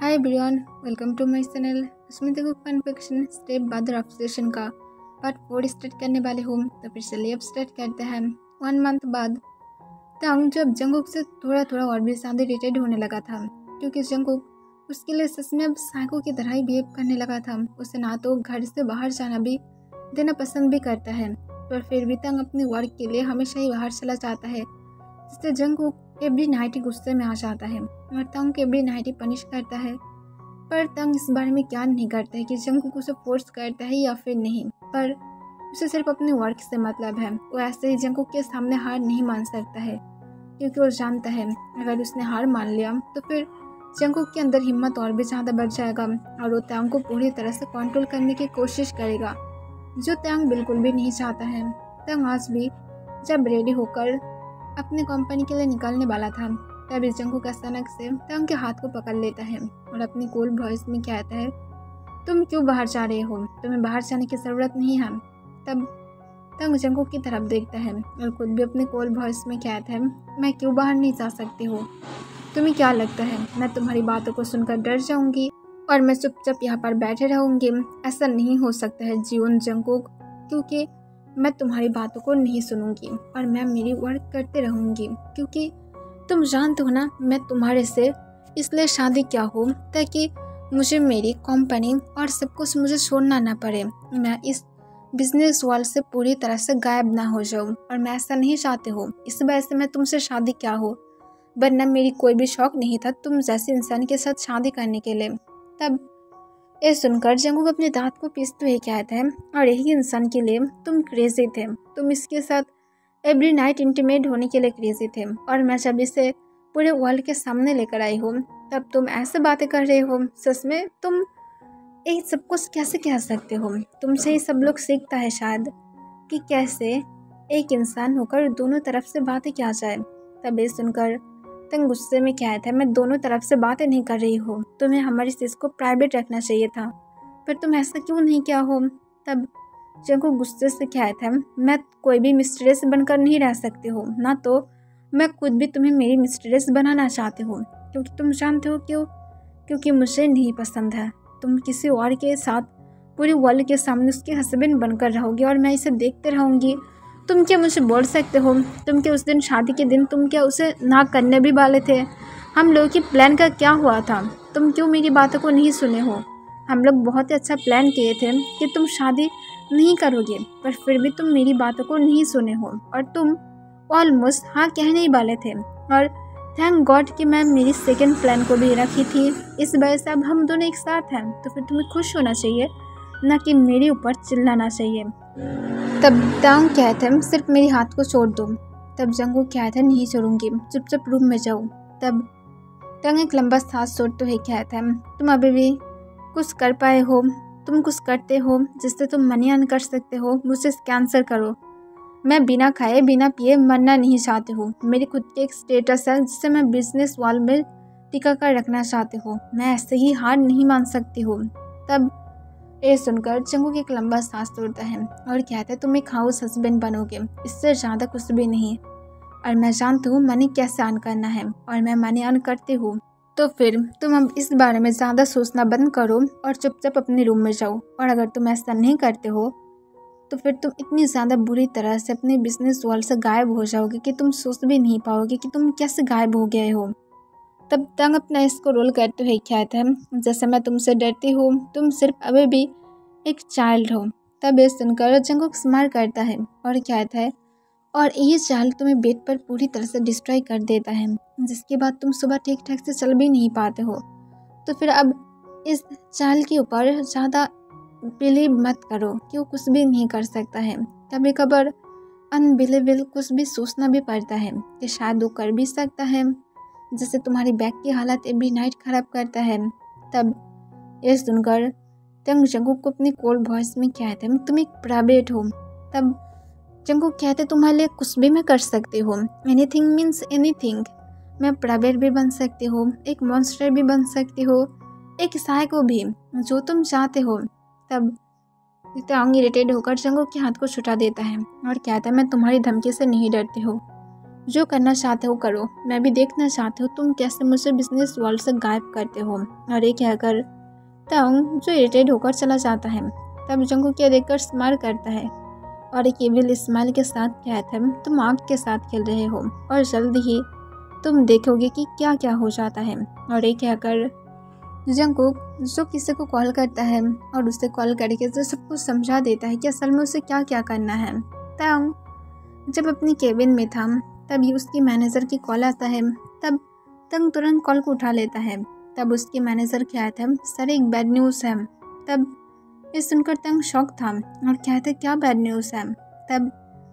Hi everyone, welcome to my channel. इसमें देखो fan fiction step mother obsession का part 4 start करने वाले हूँ। तो फिर चलिए अब स्टार्ट करते हैं। 1 मंथ बाद तंग जब जंगकुक से थोड़ा थोड़ा और भी ज़्यादा इरिटेट होने लगा था, क्योंकि जंगकुक उसके लिए सच में अब साइको की तरह ही बिहेव करने लगा था। उसे ना तो घर से बाहर जाना भी देना पसंद भी करता है, पर फिर भी तंग अपने वर्क के लिए हमेशा ही बाहर चला जाता है, जिससे जंगकुक एवरी नाइट ही गुस्से में आ जाता है और तंग को एवरी नाइट ही पनिश करता है। पर तंग इस बारे में क्या नहीं करता है कि जंगकुक उसे फोर्स करता है या फिर नहीं, पर उसे सिर्फ अपने वर्क से मतलब है। वो ऐसे ही जंगकुक के सामने हार नहीं मान सकता है, क्योंकि वो जानता है अगर उसने हार मान लिया तो फिर जंगकुक के अंदर हिम्मत और भी ज़्यादा बढ़ जाएगा और वो तंग को पूरी तरह से कंट्रोल करने की कोशिश करेगा, जो तंग बिल्कुल भी नहीं चाहता है। तंग आज भी जब रेडी होकर अपनी कंपनी के लिए निकलने वाला था, तभी जंगकुक अचानक से तंग के हाथ को पकड़ लेता है और अपनी कूल वॉइस में कहता है, तुम क्यों बाहर जा रहे हो? तुम्हें बाहर जाने की ज़रूरत नहीं है। तब तंग जंगकुक की तरफ देखता है और खुद भी अपनी कूल वॉइस में कहता है, मैं क्यों बाहर नहीं जा सकती हूँ? तुम्हें क्या लगता है मैं तुम्हारी बातों को सुनकर डर जाऊंगी और मैं चुपचाप यहाँ पर बैठे रहूंगी? ऐसा नहीं हो सकता है जीवन जंगकुक, क्योंकि मैं तुम्हारी बातों को नहीं सुनूंगी और मैं मेरी वर्क करते रहूंगी, क्योंकि तुम जानते हो ना मैं तुम्हारे से इसलिए शादी किया हो ताकि मुझे मेरी कंपनी और सब कुछ मुझे छोड़ना ना पड़े। मैं इस बिजनेस वर्ल्ड से पूरी तरह से गायब ना हो जाऊं और मैं ऐसा नहीं चाहती हूँ। इस वजह से मैं तुमसे शादी किया हो, वरना मेरी कोई भी शौक नहीं था तुम जैसे इंसान के साथ शादी करने के लिए। तब ये सुनकर जंगकुक अपने दांत को पीसते हुए कहता है, और यही इंसान के लिए तुम क्रेजी थे। तुम इसके साथ एवरी नाइट इंटीमेट होने के लिए क्रेजी थे, और मैं जब इसे पूरे वर्ल्ड के सामने लेकर आई हूँ तब तुम ऐसे बातें कर रहे हो। सच में तुम ये सब कुछ कैसे कह सकते हो? तुमसे ही सब लोग सीखता है शायद कि कैसे एक इंसान होकर दोनों तरफ से बातें किया जाए। तब ये सुनकर तंग गुस्से में कहता है, मैं दोनों तरफ से बातें नहीं कर रही हूँ, तुम्हें हमारी चीज़ को प्राइवेट रखना चाहिए था, पर तुम ऐसा क्यों नहीं किया हो? तब जंगकुक गुस्से से कहता है, मैं कोई भी मिस्ट्रेस बनकर नहीं रह सकती हूँ, ना तो मैं खुद भी तुम्हें मेरी मिस्ट्रेस बनाना चाहती हूँ, क्योंकि तुम जानते हो क्यों? क्योंकि मुझे नहीं पसंद है तुम किसी और के साथ पूरी वर्ल्ड के सामने उसके हस्बैंड बनकर रहोगे और मैं इसे देखते रहूँगी। तुम क्या मुझे बोल सकते हो? तुम क्या उस दिन शादी के दिन तुम क्या उसे ना करने भी वाले थे? हम लोगों की प्लान का क्या हुआ था? तुम क्यों मेरी बातों को नहीं सुने हो? हम लोग बहुत ही अच्छा प्लान किए थे कि तुम शादी नहीं करोगे, पर फिर भी तुम मेरी बातों को नहीं सुने हो और तुम ऑलमोस्ट हाँ कहने ही वाले थे। और थैंक गॉड कि मैं मेरी सेकेंड प्लान को भी रखी थी। इस वजह से अब हम दोनों एक साथ हैं, तो फिर तुम्हें खुश होना चाहिए, ना कि मेरे ऊपर चिल्लाना चाहिए। तब तंग कहते हैं, सिर्फ मेरे हाथ को छोड़ दो। तब जंगकुक कहता है, नहीं छोड़ूंगी, चुपचाप रूम में जाओ। तब तंग एक लंबा सांस छोड़ते हुए कहता है, तुम अभी भी कुछ कर पाए हो? तुम कुछ करते हो जिससे तुम मनी अर्न कर सकते हो? मुझे कैंसर करो, मैं बिना खाए बिना पिए मरना नहीं चाहती हूँ। मेरी खुद की एक स्टेटस है जिसे मैं बिजनेस वर्ल्ड में टिका कर रखना चाहती हूँ। मैं ऐसे ही हार नहीं मान सकती हूँ। तब ये सुनकर जंगकुक एक लंबा सांस तोड़ता है और कहता है, तुम एक हाउस हस्बैंड बनोगे, इससे ज़्यादा कुछ भी नहीं। और मैं जानती हूँ मनी कैसे अर्न करना है और मैं मनी अर्न करती हूँ। तो फिर तुम अब इस बारे में ज़्यादा सोचना बंद करो और चुपचाप अपने रूम में जाओ। और अगर तुम ऐसा नहीं करते हो तो फिर तुम इतनी ज़्यादा बुरी तरह से अपने बिजनेस वर्ल्ड से गायब हो जाओगे कि तुम सोच भी नहीं पाओगे कि तुम कैसे गायब हो गए हो। तब तंग अपना इसको रोल करते हुए कहता है, जैसे मैं तुमसे डरती हूँ, तुम सिर्फ अभी भी एक चाइल्ड हो। तब ये सुनकर जंगकुक स्माइल करता है और कहता है, और ये चाइल्ड तुम्हें बेड पर पूरी तरह से डिस्ट्रॉय कर देता है, जिसके बाद तुम सुबह ठीक ठाक से चल भी नहीं पाते हो। तो फिर अब इस चाइल्ड के ऊपर ज़्यादा बिलीव मत करो कि वो कुछ भी नहीं कर सकता है। कभी कभार अनबिलीवेबल कुछ भी सोचना भी पड़ता है कि शायद वो कर भी सकता है, जैसे तुम्हारी बैग की हालत एवरी नाइट खराब करता है। तब ये सुनकर तंग जंगकुक को अपनी कोल्ड वॉइस में कहते हैं, तुम एक प्राइवेट हो। तब जंगकुक कहते, तुम्हारे लिए कुछ भी मैं कर सकती हूँ, एनीथिंग मीन्स एनीथिंग। मैं प्राइवेट भी बन सकती हूँ, एक मॉन्स्टर भी बन सकती हूँ, एक साइको भी, जो तुम चाहते हो। तब तंग इरिटेट होकर जंगकुक के हाथ को छुटा देता है और कहता है, मैं तुम्हारी धमकी से नहीं डरती हूँ, जो करना चाहते हो करो, मैं भी देखना चाहती हूँ तुम कैसे मुझे बिजनेस वर्ल्ड से गायब करते हो। और ये कहकर तंग जो इरिटेट होकर चला जाता है। तब जंगकुक यह देखकर स्माइल करता है और एक इविल स्माइल के साथ कहता है, तुम आग के साथ खेल रहे हो और जल्द ही तुम देखोगे कि क्या क्या हो जाता है। और ये कहकर जंगकुक जो किसी को कॉल करता है और उसे कॉल करके जो सब कुछ समझा देता है कि असल में उसे क्या क्या करना है। तंग जब अपनी केबिन में था तभी उसकी मैनेजर की कॉल आता है। तब तंग तुरंत कॉल को उठा लेता है। तब उसके मैनेजर कहता है, सर एक बैड न्यूज़ है। तब ये सुनकर तंग शॉक था और कहता है, क्या बैड न्यूज़ है। तब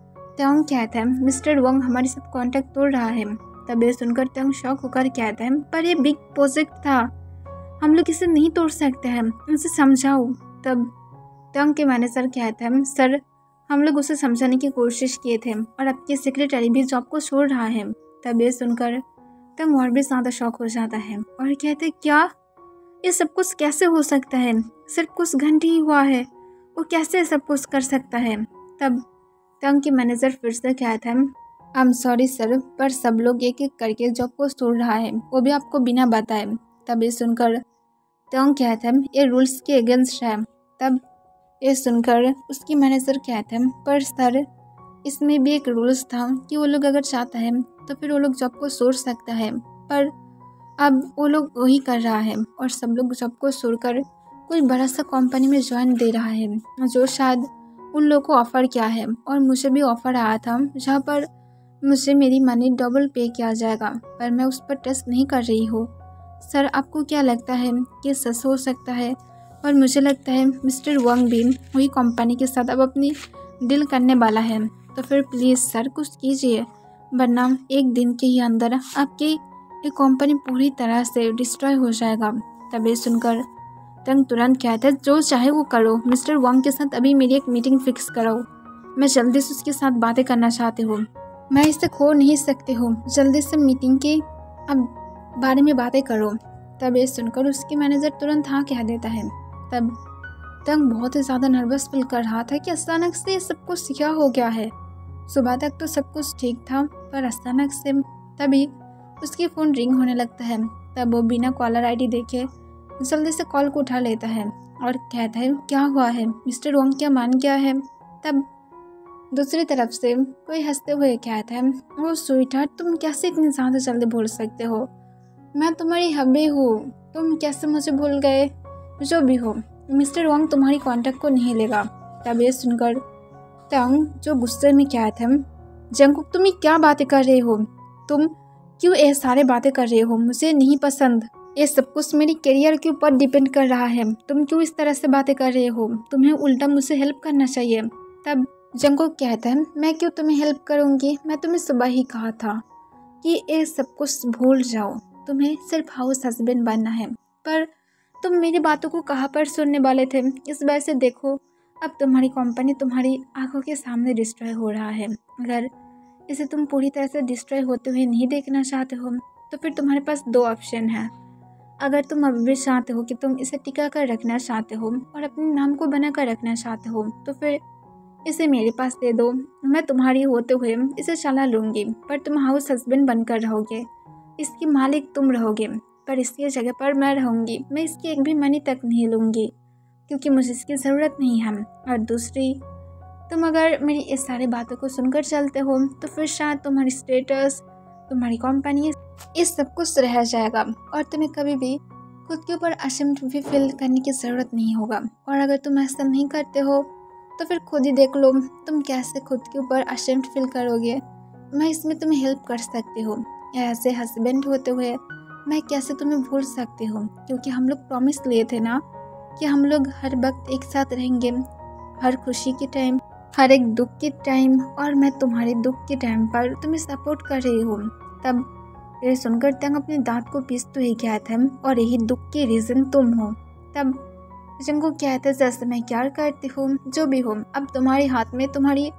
तंग कहता है, मिस्टर वंग हमारे साथ कांटेक्ट तोड़ रहा है। तब ये सुनकर तंग शॉक होकर कहता है, पर ये बिग प्रोजेक्ट था, हम लोग इसे नहीं तोड़ सकते हैं, उसे समझाओ। तब तंग के मैनेजर कहता है, सर हम लोग उसे समझाने की कोशिश किए थे और आपकी सेक्रेटरी भी जॉब को छोड़ रहा है। तब ये सुनकर तंग और भी ज़्यादा शॉक हो जाता है और कहते हैं, क्या ये सब कुछ कैसे हो सकता है, सिर्फ कुछ घंटे ही हुआ है, वो कैसे सब कुछ कर सकता है। तब तंग के मैनेजर फिर से कहता है, आई एम सॉरी सर, पर सब लोग एक एक करके जॉब को छोड़ रहा है, वो भी आपको बिना बताए। तब ये सुनकर तंग कहता है, ये रूल्स के अगेंस्ट है। तब ये सुनकर उसकी मैनेजर कहता है, पर सर इसमें भी एक रूल्स था कि वो लोग अगर चाहता है तो फिर वो लोग जॉब को छोड़ सकता है, पर अब वो लोग वही कर रहा है और सब लोग जॉब को छोड़कर कोई बड़ा सा कंपनी में ज्वाइन दे रहा है जो शायद उन लोगों को ऑफ़र किया है। और मुझे भी ऑफ़र आया था जहाँ पर मुझे मेरी मनी डबल पे किया जाएगा, पर मैं उस पर टेस्ट नहीं कर रही हूँ। सर आपको क्या लगता है कि सच हो सकता है? और मुझे लगता है मिस्टर वंग भी वही कंपनी के साथ अब अपनी डील करने वाला है, तो फिर प्लीज़ सर कुछ कीजिए, वरना एक दिन के ही अंदर आपकी ये कंपनी पूरी तरह से डिस्ट्रॉय हो जाएगा। तब ये सुनकर तंग तुरंत कहता है, जो चाहे वो करो, मिस्टर वंग के साथ अभी मेरी एक मीटिंग फिक्स करो, मैं जल्दी से उसके साथ बातें करना चाहती हूँ, मैं इसे खो नहीं सकती हूँ, जल्दी से मीटिंग के अब बारे में बातें करो। तब ये सुनकर उसके मैनेजर तुरंत हाँ कह देता है। तब तंग बहुत ही ज़्यादा नर्वस फील कर रहा था कि अचानक से ये सब कुछ क्या हो गया है। सुबह तक तो सब कुछ ठीक था, पर अचानक से तभी उसकी फ़ोन रिंग होने लगता है। तब वो बिना कॉलर आईडी देखे जल्दी से कॉल को उठा लेता है और कहता है, क्या हुआ है, मिस्टर वंग क्या मान गया है। तब दूसरी तरफ से कोई हंसते हुए कहता है, ओ स्वीटहार्ट, तुम कैसे इतनी ज़्यादा जल्दी भूल सकते हो, मैं तुम्हारी हबी हूँ, तुम कैसे मुझे भूल गए। जो भी हो, मिस्टर वंग तुम्हारी कॉन्टैक्ट को नहीं लेगा। तब ये सुनकर तंग जो गुस्से में कहता है, जंगकुक तुम ये क्या बातें कर रहे हो, तुम क्यों ये सारे बातें कर रहे हो, मुझे नहीं पसंद, ये सब कुछ मेरी करियर के ऊपर डिपेंड कर रहा है, तुम क्यों इस तरह से बातें कर रहे हो, तुम्हें उल्टा मुझसे हेल्प करना चाहिए। तब जंगकुक कहता है, मैं क्यों तुम्हें हेल्प करूँगी, मैं तुम्हें सुबह ही कहा था कि ये सब कुछ भूल जाओ, तुम्हें सिर्फ हाउस हस्बैंड बनना है, पर तुम मेरी बातों को कहाँ पर सुनने वाले थे। इस वजह से देखो अब तुम्हारी कंपनी तुम्हारी आंखों के सामने डिस्ट्रॉय हो रहा है। अगर इसे तुम पूरी तरह से डिस्ट्रॉय होते हुए नहीं देखना चाहते हो तो फिर तुम्हारे पास दो ऑप्शन है। अगर तुम अभी भी चाहते हो कि तुम इसे टिका कर रखना चाहते हो और अपने नाम को बना कर रखना चाहते हो तो फिर इसे मेरे पास दे दो, मैं तुम्हारी होते हुए इसे चला लूँगी, पर तुम हाउस हस्बैंड बनकर रहोगे, इसकी मालिक तुम रहोगे, पर इसकी जगह पर मैं रहूँगी, मैं इसकी एक भी मनी तक नहीं लूँगी क्योंकि मुझे इसकी ज़रूरत नहीं है। और दूसरी, तुम अगर मेरी इस सारी बातों को सुनकर चलते हो तो फिर शायद तुम्हारी स्टेटस, तुम्हारी कंपनी, इस सब कुछ रह जाएगा और तुम्हें कभी भी खुद के ऊपर अशेम्ड भी फील करने की ज़रूरत नहीं होगा। और अगर तुम ऐसा नहीं करते हो तो फिर खुद ही देख लो तुम कैसे खुद के ऊपर अशेम्ड फील करोगे। मैं इसमें तुम्हें हेल्प कर सकती हूँ, ऐसे हस्बैंड होते हुए मैं कैसे तुम्हें भूल सकती हूँ, क्योंकि हम लोग प्रॉमिस लिए थे ना कि हम लोग हर वक्त एक साथ रहेंगे, हर खुशी के टाइम, हर एक दुख के टाइम, और मैं तुम्हारे दुख के टाइम पर तुम्हें सपोर्ट कर रही हूँ। तब ये सुनकर तंग अपने दांत को पीसते हुए कहता है, और यही दुख के रीज़न तुम हो। तब जंगकुक कहता है, जैसे मैं क्या करती हूँ, जो भी हो, अब तुम्हारे हाथ में तुम्हारी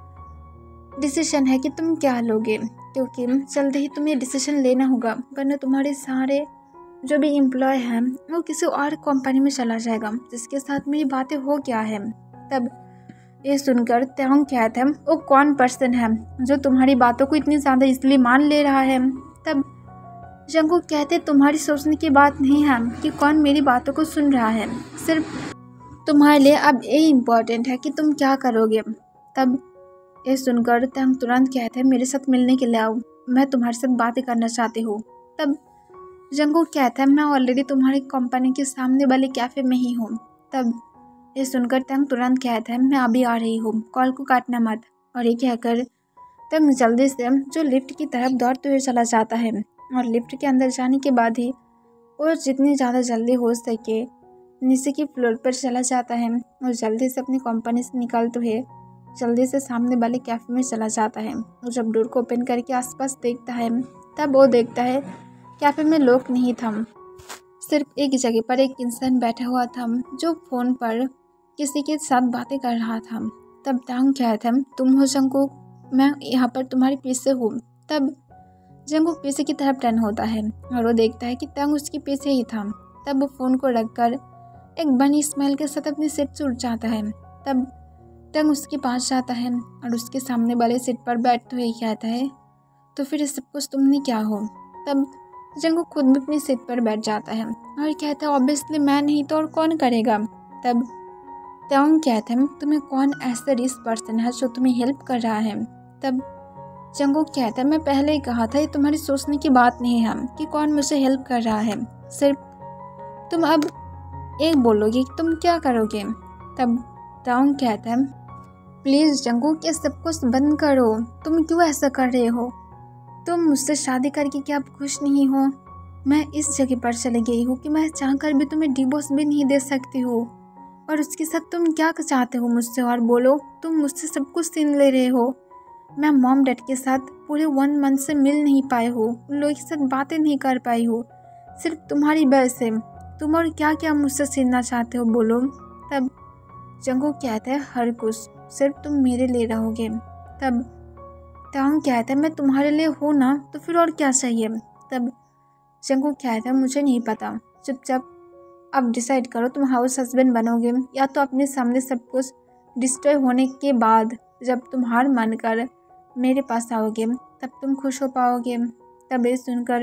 डिसीजन है कि तुम क्या लोगे, क्योंकि जल्द ही तुम्हें डिसीजन लेना होगा, वरना तुम्हारे सारे जो भी एम्प्लॉय हैं वो किसी और कंपनी में चला जाएगा जिसके साथ मेरी बातें हो क्या है। तब ये सुनकर त्योंग कहता है वो कौन पर्सन है जो तुम्हारी बातों को इतनी ज़्यादा इसलिए मान ले रहा है। तब जंगकुक कहते तुम्हारी सोचने की बात नहीं है कि कौन मेरी बातों को सुन रहा है, सिर्फ तुम्हारे लिए अब ये इम्पोर्टेंट है कि तुम क्या करोगे। तब ये सुनकर त्योंग तुरंत कहते हैं मेरे साथ मिलने के लिए आओ, मैं तुम्हारे साथ बातें करना चाहती हूँ। तब जंगकुक कहता है मैं ऑलरेडी तुम्हारी कंपनी के सामने वाले कैफ़े में ही हूँ। तब ये सुनकर त्योंग तुरंत कहता है मैं अभी आ रही हूँ, कॉल को काटना मत। और ये कहकर त्योंग जल्दी से जो लिफ्ट की तरफ दौड़ते हुए चला जाता है और लिफ्ट के अंदर जाने के बाद ही वो जितनी ज़्यादा जल्दी हो सके नीचे की फ्लोर पर चला जाता है और जल्दी से अपनी कंपनी से निकलते हुए जल्दी से सामने वाले कैफ़े में चला जाता है। और जब डोर को ओपन करके आसपास देखता है तब वो देखता है कैफ़े में लोग नहीं था, सिर्फ एक जगह पर एक इंसान बैठा हुआ था जो फ़ोन पर किसी के साथ बातें कर रहा था। तब त्योंग कहता है तुम हो जंगकुक, मैं यहाँ पर तुम्हारे पीछे हूँ। तब जंगकुक पीछे की तरफ टर्न होता है और वो देखता है कि त्योंग उसके पीछे ही था। तब वो फ़ोन को रखकर एक बनी स्माइल के साथ अपनी सीट से उठ जाता है। तब त्योंग उसके पास जाता है और उसके सामने वाले सीट पर बैठते हुए कहता है तो फिर सब कुछ तुमने क्या हो। तब जंगकुक खुद भी अपनी सीट पर बैठ जाता है और कहता है ऑब्वियसली मैं नहीं तो और कौन करेगा। तब त्योंग कहता है तुम्हें कौन ऐसा रिच पर्सन है जो तुम्हें हेल्प कर रहा है। तब जंगकुक कहता है मैं पहले ही कहा था ये तुम्हारी सोचने की बात नहीं है कि कौन मुझे हेल्प कर रहा है, सिर्फ तुम अब एक बोलोगे कि तुम क्या करोगे। तब त्योंग कहता है प्लीज़ जंगकुक ये सब कुछ बंद करो, तुम क्यों ऐसा कर रहे हो, तुम मुझसे शादी करके क्या आप खुश नहीं हो। मैं इस जगह पर चली गई हूँ कि मैं चाहकर भी तुम्हें डिवोर्स भी नहीं दे सकती हूँ और उसके साथ तुम क्या चाहते हो मुझसे, और बोलो तुम मुझसे सब कुछ छीन ले रहे हो। मैं मॉम डैड के साथ पूरे 1 मंथ से मिल नहीं पाई हूँ, उन लोगों के साथ बातें नहीं कर पाई हूँ, सिर्फ तुम्हारी वजह से। तुम और क्या क्या मुझसे छीनना चाहते हो बोलो। तब जंगकुक कहता है हर कुछ, सिर्फ तुम मेरे लिए रहोगे। तब त्योंग कहता है मैं तुम्हारे लिए हूँ ना, तो फिर और क्या चाहिए। तब जंगकुक कहता है मुझे नहीं पता, चुपचाप अब डिसाइड करो तुम हाउस हस्बैंड बनोगे या तो अपने सामने सब कुछ डिस्ट्रॉय होने के बाद जब तुम हार मानकर मेरे पास आओगे तब तुम खुश हो पाओगे। तब ये सुनकर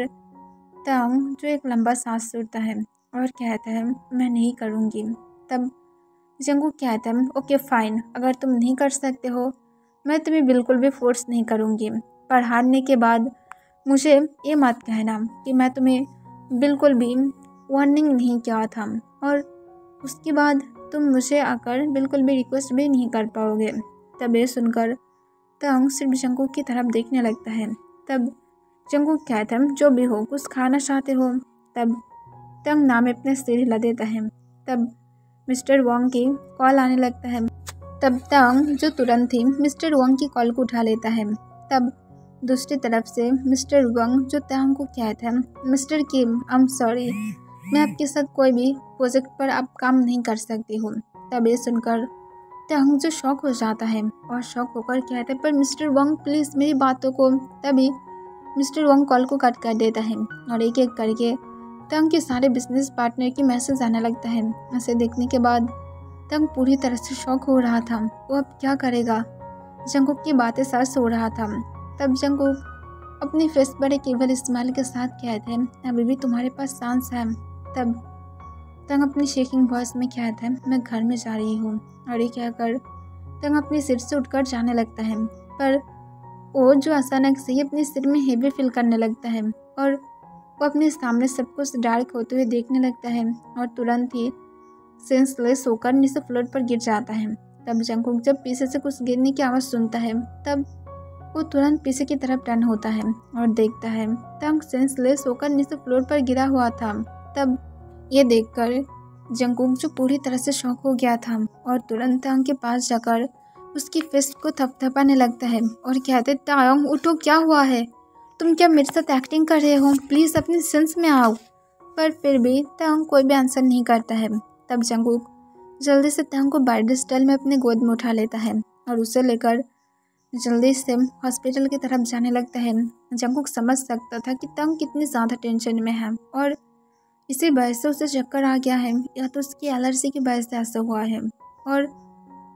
त्योंग जो एक लंबा सांस छोड़ता है और कहता है मैं नहीं करूँगी। तब जंगकुक कहता है ओके फाइन, अगर तुम नहीं कर सकते हो मैं तुम्हें बिल्कुल भी फोर्स नहीं करूँगी, पर हारने के बाद मुझे ये मत कहना कि मैं तुम्हें बिल्कुल भी वार्निंग नहीं किया था और उसके बाद तुम मुझे आकर बिल्कुल भी रिक्वेस्ट भी नहीं कर पाओगे। तब ये सुनकर त्योंग सिर्फ जंगकुक की तरफ देखने लगता है। तब जंगकुक कहता है जो भी हो कुछ खाना चाहते हो। तब त्योंग नाम में अपने सिर हिला देता है। तब मिस्टर वांग की कॉल आने लगता है। तब त्योंग जो तुरंत ही मिस्टर वांग की कॉल को उठा लेता है। तब दूसरी तरफ से मिस्टर वांग जो त्योंग को कहता है Mr Kim I am sorry, मैं आपके साथ कोई भी प्रोजेक्ट पर अब काम नहीं कर सकती हूँ। तब ये सुनकर त्योंग जो शॉक हो जाता है और शॉक होकर कहता है पर मिस्टर वांग प्लीज़ मेरी बातों को। तभी मिस्टर वांग कॉल को कट कर देता है और एक एक करके त्योंग के सारे बिजनेस पार्टनर की मैसेज आने लगता है। उसे देखने के बाद त्योंग पूरी तरह से शॉक हो रहा था, वो अब क्या करेगा। जंगकुक की बातें सच हो रहा था। तब जंगकुक अपनी फेस पर एक इवल स्माइल के साथ कहते हैं अभी भी तुम्हारे पास चांस है। तब त्योंग अपनी शेकिंग वॉइस में कहता है मैं घर में जा रही हूँ, और ये कहकर त्योंग अपनी सीट से उठकर जाने लगता है। पर वो जो अचानक से ही अपने सिर में हेवी फील करने लगता है और वो अपने सामने सब कुछ डार्क होते हुए देखने लगता है और तुरंत ही सेंसलेस होकर नीचे फ्लोर पर गिर जाता है। तब जंगकुक जब पीछे से कुछ गिरने की आवाज़ सुनता है तब वो तुरंत पीछे की तरफ टर्न होता है और देखता है त्योंग सेंसलेस होकर नीचे फ्लोर पर गिरा हुआ था। तब ये देखकर जंगकुक जो पूरी तरह से शॉक हो गया था और तुरंत त्योंग के पास जाकर उसकी फिस्ट को थपथपाने लगता है और कहते त्योंग उठो, क्या हुआ है, तुम क्या मेरे साथ एक्टिंग कर रहे हो, प्लीज़ अपने सेंस में आओ। पर फिर भी त्योंग कोई भी आंसर नहीं करता है। तब जंगकुक जल्दी से त्योंग को बर्थडे स्टाइल में अपने गोद में उठा लेता है और उसे लेकर जल्दी से हॉस्पिटल की तरफ जाने लगता है। जंगकुक समझ सकता था कि त्योंग कितनी ज़्यादा टेंशन में है और इसी वजह से उसे चक्कर आ गया है या तो उसकी एलर्जी की वजह से ऐसा हुआ है। और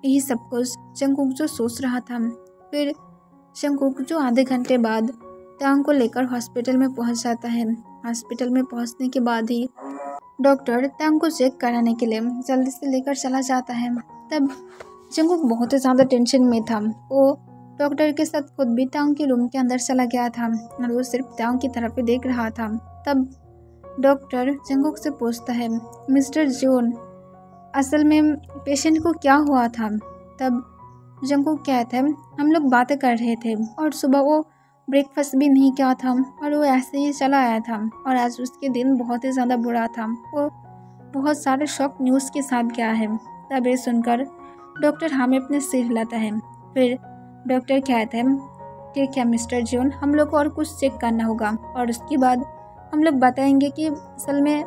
यही सब कुछ जंगकुक जो सोच रहा था। फिर जंगकुक जो आधे घंटे बाद त्यांग को लेकर हॉस्पिटल में पहुंच जाता है। हॉस्पिटल में पहुंचने के बाद ही डॉक्टर त्यांग को चेक कराने के लिए जल्दी से लेकर चला जाता है। तब जंगकुक बहुत ही ज़्यादा टेंशन में था। वो डॉक्टर के साथ खुद भी त्यांग के रूम के अंदर चला गया था और वो सिर्फ त्यांग की तरफ ही देख रहा था। तब डॉक्टर जंगकुक से पूछता है, मिस्टर जोन, असल में पेशेंट को क्या हुआ था? तब जंगकुक कहता है, हम लोग बातें कर रहे थे और सुबह वो ब्रेकफास्ट भी नहीं किया था और वो ऐसे ही चला आया था और आज उसके दिन बहुत ही ज़्यादा बुरा था। वो बहुत सारे शॉक न्यूज़ के साथ गया है। तब ये सुनकर डॉक्टर हमें अपने सिर हिलाता है। फिर डॉक्टर कहता है, ठीक है मिस्टर जोन, हम लोग को और कुछ चेक करना होगा और उसके बाद हम लोग बताएंगे कि असल में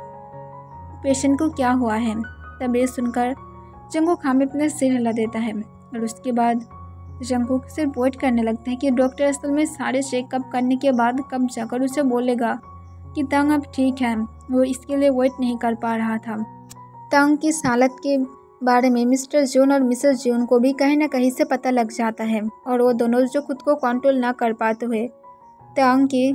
पेशेंट को क्या हुआ है। तब ये सुनकर जंगकुक हमें अपने सिर हिला देता है और उसके बाद जंगकुक सिर्फ वेट करने लगता है कि डॉक्टर असल में सारे चेकअप करने के बाद कब जाकर उसे बोलेगा कि त्यांग अब ठीक है। वो इसके लिए वेट नहीं कर पा रहा था। त्यांग की हालत के बारे में मिस्टर जोन और मिसेस जोन को भी कहीं ना कहीं से पता लग जाता है और वो दोनों जो खुद को कंट्रोल ना कर पाते हुए त्यांग के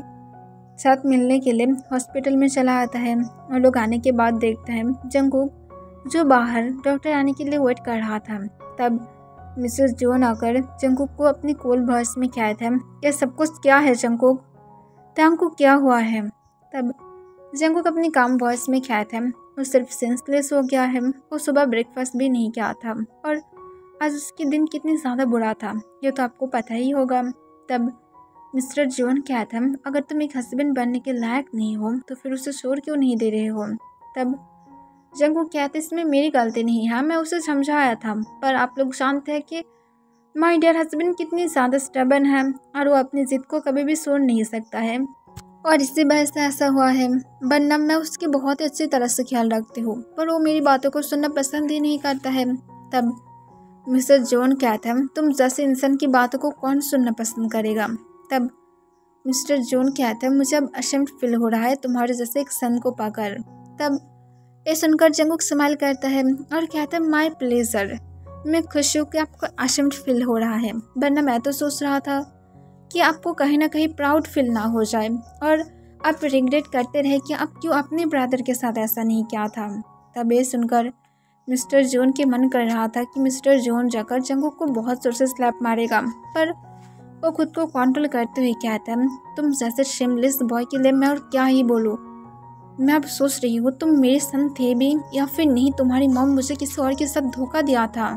साथ मिलने के लिए हॉस्पिटल में चला आता है। और लोग आने के बाद देखते हैं जंगकुक जो बाहर डॉक्टर आने के लिए वेट कर रहा था। तब मिसेस जोन आकर जंगकुक को अपनी कोल्ड वॉइस में कहते हैं, ये सब कुछ क्या है जंगकुक? त्यांग को क्या हुआ है? तब जंगकुक अपनी काम वॉइस में कहते हैं, वो सिर्फ सेंसलेस हो गया है। वो सुबह ब्रेकफास्ट भी नहीं किया था और आज उसके दिन कितनी ज़्यादा बुरा था ये तो आपको पता ही होगा। तब मिस्टर जोन कहते हैं, अगर तुम एक हस्बैंड बनने के लायक नहीं हो तो फिर उसे छोड़ क्यों नहीं दे रहे हो? तब जंगकुक कहते, इसमें मेरी गलती नहीं है, मैं उसे समझाया था, पर आप लोग जानते हैं कि माय डियर हस्बैंड कितनी ज़्यादा स्टबर्न है और वो अपनी ज़िद को कभी भी छोड़ नहीं सकता है और इसी वजह से ऐसा हुआ है। वरना मैं उसकी बहुत ही अच्छी तरह से ख्याल रखती हूँ, पर वो मेरी बातों को सुनना पसंद ही नहीं करता है। तब मिस्टर जोन कहता है, तुम जैसे इंसान की बातों को कौन सुनना पसंद करेगा? तब मिस्टर जोन कहता है, मुझे अब अशेम्ड फील हो रहा है तुम्हारे जैसे एक सन को पाकर। तब ये सुनकर जंगकुक स्माइल करता है और कहता है, माय प्लेजर, मैं खुश हूँ कि आपको अशेम्ड फील हो रहा है, वरना मैं तो सोच रहा था कि आपको कहीं ना कहीं प्राउड फील ना हो जाए और आप रिग्रेट करते रहे कि आप क्यों अपने ब्रदर के साथ ऐसा नहीं किया था। तब ये सुनकर मिस्टर जोन के मन कर रहा था कि मिस्टर जोन जाकर जंगकुक को बहुत जोर से स्लैप मारेगा, पर वो खुद को कंट्रोल करते हुए कहता है, तुम जैसे शेमलेस बॉय के लिए मैं और क्या ही बोलूँ। मैं अब सोच रही हूँ तुम मेरे सन थे भी या फिर नहीं, तुम्हारी मॉम मुझे किसी और के साथ धोखा दिया था।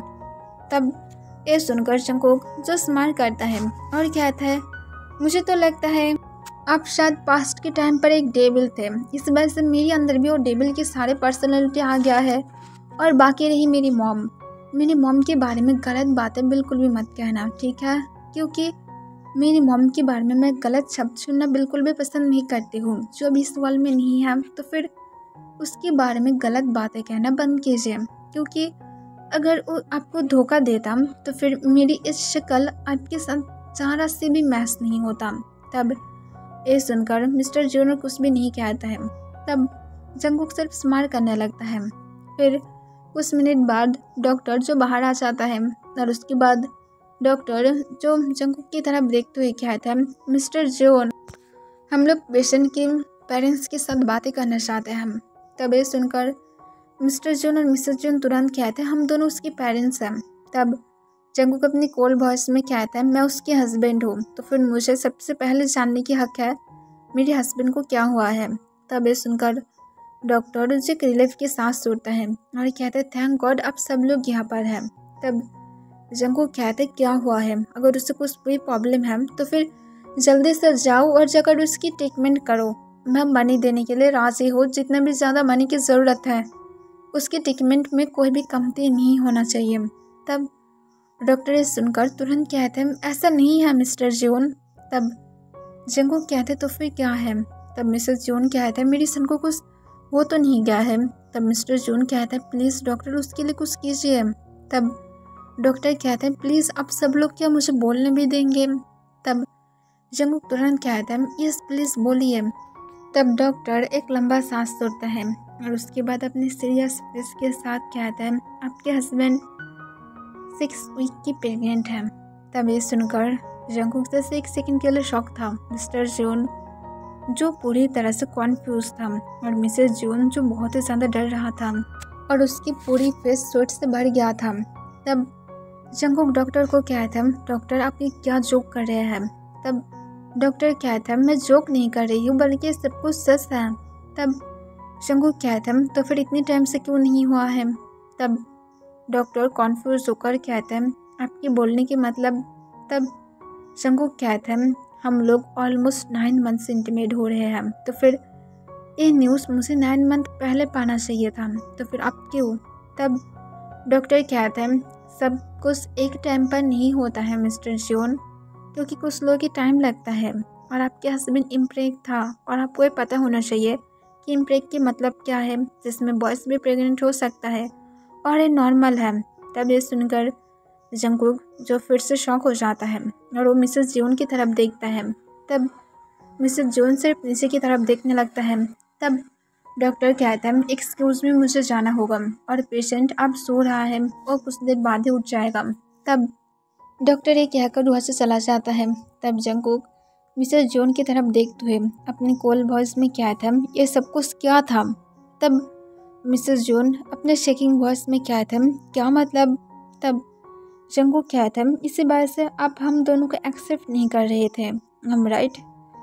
तब ये सुनकर जंगकुक जो स्माइल करता है और कहता है, मुझे तो लगता है आप शायद पास्ट के टाइम पर एक डेविल थे, इस वजह से मेरे अंदर भी वो डेविल की सारे पर्सनैलिटी आ गया है। और बाकी रही मेरी मॉम के बारे में गलत बातें बिल्कुल भी मत कहना, ठीक है? क्योंकि मेरी मॉम के बारे में मैं गलत शब्द सुनना बिल्कुल भी पसंद नहीं करती हूँ। जो अभी इस वर्ल्ड में नहीं है तो फिर उसके बारे में गलत बातें कहना बंद कीजिए, क्योंकि अगर वो आपको धोखा देता तो फिर मेरी इस शक्ल आपके साथ ज़रा से भी मैच नहीं होता। तब ये सुनकर मिस्टर जोन कुछ भी नहीं कहता है। तब जंगकुक सिर्फ स्माइल करने लगता है। फिर कुछ मिनट बाद डॉक्टर जो बाहर आ जाता है और उसके बाद डॉक्टर जो जंगकुक की तरफ देखते हुए कहता है, मिस्टर जोन, हम लोग पेशेंट के पेरेंट्स के साथ बातें करना चाहते हैं। तब ये सुनकर मिस्टर जोन और मिसेस जोन तुरंत कहते हैं, हम दोनों उसके पेरेंट्स हैं। तब जंगकुक अपनी कोल्ड वॉइस में कहता है, मैं उसके हस्बैंड हूँ, तो फिर मुझे सबसे पहले जानने की हक है मेरे हस्बैंड को क्या हुआ है। तब ये सुनकर डॉक्टर जो रिलीफ के सांस छोड़ता है और कहते हैं, थैंक गॉड आप सब लोग यहाँ पर हैं। तब जंगकुक कहते हैं, क्या हुआ है? अगर उससे कुछ भी प्रॉब्लम है तो फिर जल्दी से जाओ और जाकर उसकी ट्रीटमेंट करो। मैं मनी देने के लिए राजी हूँ, जितना भी ज़्यादा मनी की ज़रूरत है, उसकी ट्रीटमेंट में कोई भी कमती नहीं होना चाहिए। तब डॉक्टर ये सुनकर तुरंत कहते हैं, ऐसा नहीं है मिस्टर जोन। तब जंगकुक कहते, तो फिर क्या है? तब मिसेस जोन कहते हैं, मेरी सन को कुछ हो तो नहीं गया है? तब मिस्टर जोन कहते हैं, प्लीज़ डॉक्टर उसके लिए कुछ कीजिए। तब डॉक्टर कहते हैं, प्लीज़ आप सब लोग क्या मुझे बोलने भी देंगे? तब जंगकुक तुरंत कहता है, यस प्लीज़ बोलिए। तब डॉक्टर एक लंबा सांस छोड़ता है और उसके बाद अपने सीरियस फेस के साथ कहता है, आपके हस्बैंड 6 वीक की प्रेग्नेंट है। तब ये सुनकर जंगकुक जैसे एक सेकंड के लिए शॉक था। मिस्टर जॉन जो पूरी तरह से कॉन्फ्यूज था और मिसेस जॉन जो बहुत ही ज़्यादा डर रहा था और उसकी पूरी फेस स्वेट से भर गया था। तब जंगकुक डॉक्टर को कहता है, डॉक्टर आप ये क्या जोक कर रहे हैं? तब डॉक्टर कहता है, मैं जोक नहीं कर रही हूँ बल्कि सब कुछ सच है। तब जंगकुक कहता है, तो फिर इतनी टाइम से क्यों नहीं हुआ है? तब डॉक्टर कॉन्फ्यूज होकर कहता है, आपकी बोलने की मतलब? तब जंगकुक कहता है, हम लोग ऑलमोस्ट 9 मंथ से इंटीमेट हो रहे हैं, तो फिर ये न्यूज़ मुझे 9 मंथ पहले पाना चाहिए था, तो फिर आप क्यों? तब डॉक्टर कहता है, सब कुछ एक टाइम पर नहीं होता है मिस्टर जॉन, क्योंकि कुछ लोगों की टाइम लगता है और आपके हस्बैंड इम्प्रेग था और आपको ये पता होना चाहिए कि इम्प्रेग के मतलब क्या है, जिसमें बॉयज़ भी प्रेग्नेंट हो सकता है और ये नॉर्मल है। तब ये सुनकर जंगकुक जो फिर से शॉक हो जाता है और वो मिसेस जॉन की तरफ देखता है। तब मिसेस जॉन सिर्फ नीचे की तरफ देखने लगता है। तब डॉक्टर कहता है, एक्सक्यूज़ मी, मुझे जाना होगा और पेशेंट अब सो रहा है और कुछ देर बाद ही उठ जाएगा। तब डॉक्टर ये कहकर वहाँ से चला जाता है। तब जंगकुक मिसेस जॉन की तरफ देखते हुए अपनी कोल्ड वॉइस में कहता है, ये सब कुछ क्या था? तब मिसेस जॉन अपने शेकिंग वॉइस में कहता है, क्या मतलब? तब जंगकुक कहता है, इसी बात से आप हम दोनों को एक्सेप्ट नहीं कर रहे थे, हम राइट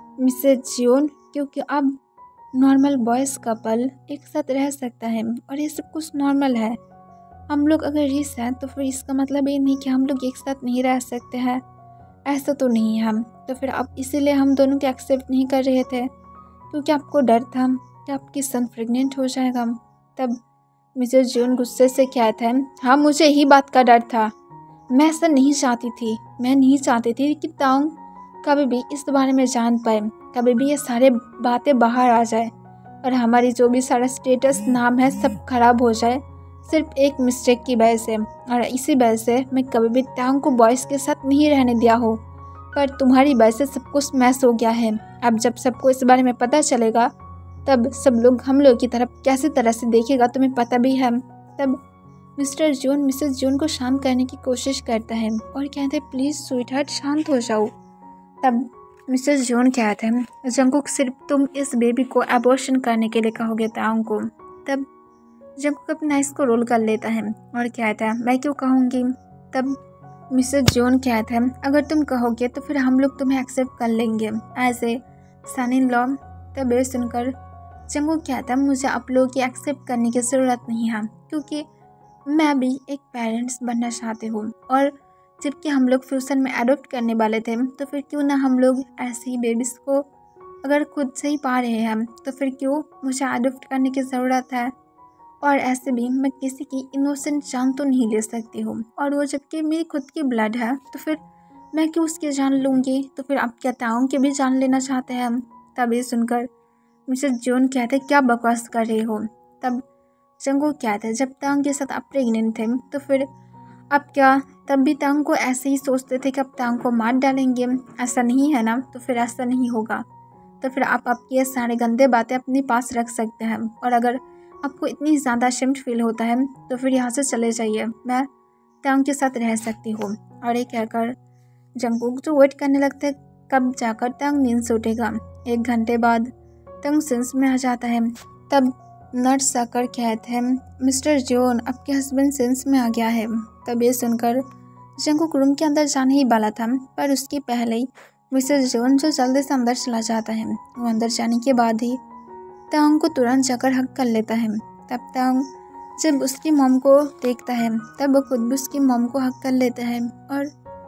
मिसेस जॉन? क्योंकि अब नॉर्मल बॉयज़ कपल एक साथ रह सकता है और ये सब कुछ नॉर्मल है। हम लोग अगर रिस हैं तो फिर इसका मतलब ये नहीं कि हम लोग एक साथ नहीं रह सकते हैं, ऐसा तो नहीं है हम। तो फिर आप इसीलिए हम दोनों को एक्सेप्ट नहीं कर रहे थे क्योंकि आपको डर था कि आपकी सन प्रेग्नेंट हो जाएगा। तब मिसेस जॉन गुस्से से कहता है, हाँ मुझे यही बात का डर था, मैं ऐसा नहीं चाहती थी। मैं नहीं चाहती थी कि तांग कभी भी इस बारे में जान पाए, कभी भी ये सारे बातें बाहर आ जाए और हमारी जो भी सारा स्टेटस नाम है सब खराब हो जाए सिर्फ एक मिस्टेक की वजह से। और इसी वजह से मैं कभी भी तांग को बॉयज़ के साथ नहीं रहने दिया हो, पर तुम्हारी वजह से सब कुछ मैस हो गया है। अब जब सबको इस बारे में पता चलेगा तब सब लोग हम लोग की तरफ कैसी तरह से देखेगा तुम्हें पता भी है। तब मिस्टर जॉन मिसेस जॉन को शांत करने की कोशिश करता है और कहते हैं, प्लीज़ स्वीटहार्ट शांत हो जाओ। तब मिसेस जॉन कहते हैं, जंगकुक सिर्फ तुम इस बेबी को अबॉर्शन करने के लिए कहोगे तांग को। तब जंगकुक अपना आइस को रोल कर लेता है और कहता है, मैं क्यों कहूँगी? तब मिसेस जॉन कहते हैं, अगर तुम कहोगे तो फिर हम लोग तुम्हें एक्सेप्ट कर लेंगे as a sun in law. तब ये सुनकर जंगकुक कहता है, मुझे आप लोगों की एक्सेप्ट करने की ज़रूरत नहीं है क्योंकि मैं भी एक पेरेंट्स बनना चाहती हूँ और जबकि हम लोग फ्यूचर में अडॉप्ट करने वाले थे, तो फिर क्यों ना हम लोग ऐसे ही बेबीज़ को अगर खुद से ही पा रहे हैं तो फिर क्यों मुझे अडॉप्ट करने की ज़रूरत है? और ऐसे भी मैं किसी की इनोसेंट जान तो नहीं ले सकती हूँ, और वो जबकि मेरी खुद की ब्लड है तो फिर मैं क्यों उसकी जान लूँगी? तो फिर आप क्या तांग की भी जान लेना चाहते हैं? तब ये सुनकर मिसेस जॉन कहते, क्या बकवास कर रहे हो? तब जंगकुक कहते हैं, जब तांग के साथ आप प्रेग्नेंट थे तो फिर आप क्या तब भी तांग को ऐसे ही सोचते थे कि आप तांग को मार डालेंगे? ऐसा नहीं है ना? तो फिर ऐसा नहीं होगा। तो फिर आप आपकी ये सारे गंदे बातें अपने पास रख सकते हैं और अगर आपको इतनी ज़्यादा अशेम्ड फील होता है तो फिर यहाँ से चले जाइए, मैं तांग के साथ रह सकती हूँ। और ये कहकर जंगकुक जो वेट करने लगता है कब जाकर तांग नींद से उठेगा। 1 घंटे बाद तांग सेंस में आ जाता है। तब नर्स आकर कहते हैं, मिस्टर जॉन आपके हस्बैंड सेंस में आ गया है। तब ये सुनकर जंगकुक रूम के अंदर जाने ही वाला था, पर उसके पहले ही मिसेस जॉन जो जल्दी से अंदर चला जाता है। वो अंदर जाने के बाद ही तांग को तुरंत जाकर हक कर लेता है। तब तांग जब उसकी मॉम को देखता है तब वो खुद भी उसकी मॉम को हक कर लेता है और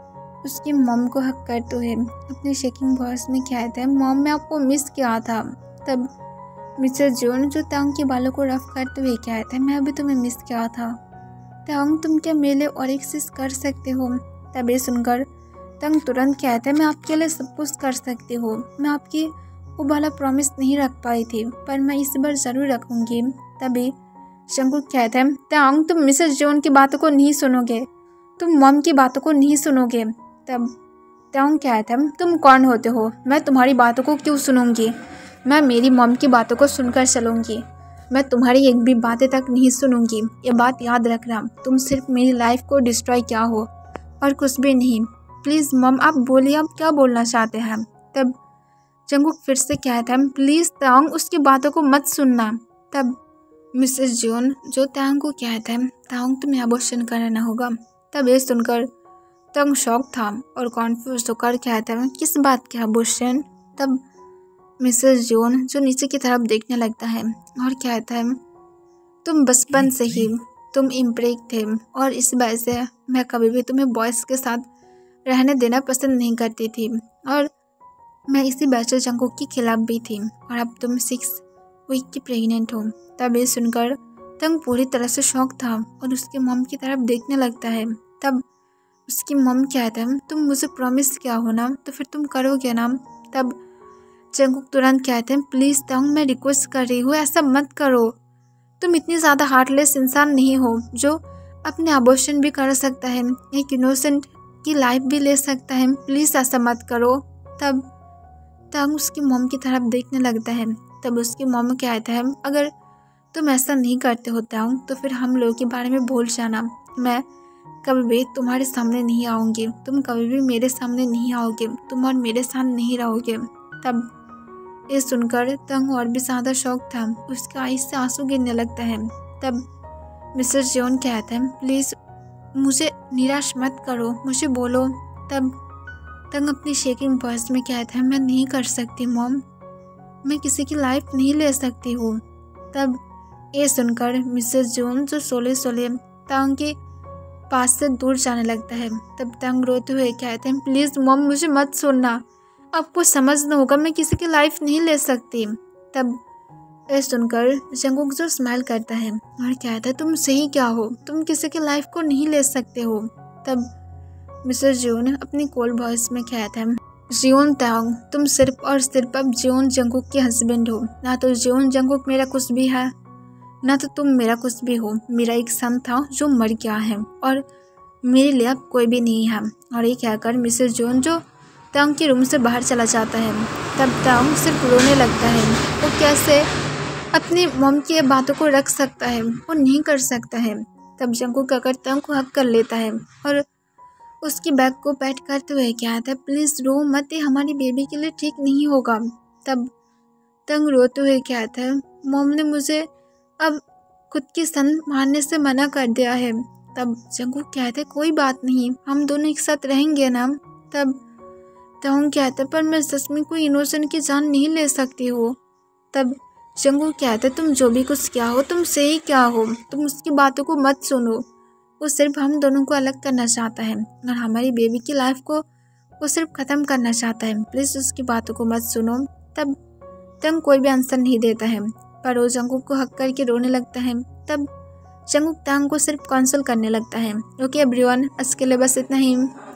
उसकी मॉम को हक करते हुए अपनी शेकिंग वॉइस में कहता है, मॉम मैं आपको मिस किया था। तब मिसेस जॉन जो तांग के बालों को रफ करते हुए कहता है, मैं अभी तुम्हें मिस किया था तांग, तुम क्या मेरे लिए और एक चीज़ कर सकते हो? तब ये सुनकर तांग तुरंत कहता है, मैं आपके लिए सब कुछ कर सकती हूँ, मैं आपकी वो वाला प्रॉमिस नहीं रख पाई थी पर मैं इस बार ज़रूर रखूँगी। तभी जंगकुक कहता है, तांग तुम मिसेस जॉन की बातों को नहीं सुनोगे, तुम मॉम की बातों को नहीं सुनोगे। तब तांग कहता है, तुम कौन होते हो, मैं तुम्हारी बातों को क्यों सुनूंगी? मैं मेरी मॉम की बातों को सुनकर चलूँगी। मैं तुम्हारी एक भी बातें तक नहीं सुनूंगी, ये बात याद रखना। तुम सिर्फ मेरी लाइफ को डिस्ट्रॉय किया हो और कुछ भी नहीं। प्लीज़ मम, आप बोलिए, आप क्या बोलना चाहते हैं। तब जंगकुक फिर से कहता है, प्लीज़ तांग, उसकी बातों को मत सुनना। तब मिसेस जियोन जो तांग को कहता है, तांग तुम्हें अबॉर्शन कराना होगा। तब ये सुनकर तांग शॉक था और कॉन्फ्यूज होकर कहता है, किस बात के अबॉर्शन। तब मिसेस जियोन जो नीचे की तरफ देखने लगता है और कहता है, तुम बचपन से ही तुम इम्प्रेग थे और इस वजह से मैं कभी भी तुम्हें बॉयज़ के साथ रहने देना पसंद नहीं करती थी और मैं इसी वजह से जंगकुक के खिलाफ भी थी और अब तुम 6 वीक की प्रेग्नेंट हो। तब ये सुनकर तंग पूरी तरह से शॉक था और उसके मम की तरफ देखने लगता है। तब उसकी मम कहता है, तुम मुझे प्रॉमिस किया हो ना, तो फिर तुम करोगे ना। तब जंगकुक तुरंत कहते हैं, प्लीज़ तंग, मैं रिक्वेस्ट कर रही हूँ, ऐसा मत करो। तुम इतनी ज़्यादा हार्टलेस इंसान नहीं हो जो अपने अबॉर्शन भी कर सकता है, एक इनोसेंट की लाइफ भी ले सकता है। प्लीज़ ऐसा मत करो। तब तंग उसकी मॉम की तरफ देखने लगता है। तब उसकी मॉम कहता है, अगर तुम ऐसा नहीं करते हो तंग, तो फिर हम लोगों के बारे में भूल जाना। मैं कभी भी तुम्हारे सामने नहीं आऊँगी, तुम कभी भी मेरे सामने नहीं आओगे, तुम और मेरे साथ नहीं रहोगे। तब ये सुनकर तंग और भी ज़्यादा शौक था, उसके आँख से आंसू गिरने लगता है। तब मिसेस जियोन कहता है, प्लीज़ मुझे निराश मत करो, मुझे बोलो। तब तंग अपनी शेकिंग वॉइस में कहता है, मैं नहीं कर सकती मॉम, मैं किसी की लाइफ नहीं ले सकती हूँ। तब ये सुनकर मिसेस जियोन जो सोले सोले तंग के पास से दूर जाने लगता है। तब तंग रोते हुए कहते हैं, प्लीज़ मॉम, मुझे मत सुनना, आपको समझना होगा, मैं किसी की लाइफ नहीं ले सकती। तब ये सुनकर जंगकुक जो स्माइल करता है और कहता है, तुम सही क्या हो, तुम किसी की लाइफ को नहीं ले सकते हो। तब मिसेस जियोन अपनी कोल्ड वॉइस में कहता है, जियोन तांग, तुम सिर्फ और सिर्फ अब जियोन जंगकुक के हस्बैंड हो, ना तो जियोन जंगकुक मेरा कुछ भी है, ना तो तुम मेरा कुछ भी हो। मेरा एक सन था जो मर गया है और मेरे लिए अब कोई भी नहीं है। और ये कहकर मिसेस जियोन जो तांग के रूम से बाहर चला जाता है। तब तांग सिर्फ रोने लगता है, वो कैसे अपनी मॉम की बातों को रख सकता है, वो नहीं कर सकता है। तब जंगकुक आकर तांग को हक कर लेता है और उसकी बैग को पैट करते हुए कहता है, प्लीज़ रो मत, ये हमारी बेबी के लिए ठीक नहीं होगा। तब तंग रोते हुए कहता है, मॉम ने मुझे अब खुद की सन मारने से मना कर दिया है। तब जंगकुक कहता है, कोई बात नहीं, हम दोनों एक साथ रहेंगे ना। तब तांग कहता है, पर मैं सच में कोई इनोसेंट की जान नहीं ले सकती हूँ। तब जंगकुक कहता है, तुम जो भी कुछ क्या हो, तुम सही क्या हो, तुम उसकी बातों को मत सुनो, वो सिर्फ हम दोनों को अलग करना चाहता है और हमारी बेबी की लाइफ को वो सिर्फ ख़त्म करना चाहता है, प्लीज़ उसकी बातों को मत सुनो। तब तंग कोई भी आंसर नहीं देता है, पर वो जंगकुक को हक करके रोने लगता है। तब जंगकुक तांग को सिर्फ कंसोल करने लगता है। ओके एवरीवन, आज के लिए बस इतना ही।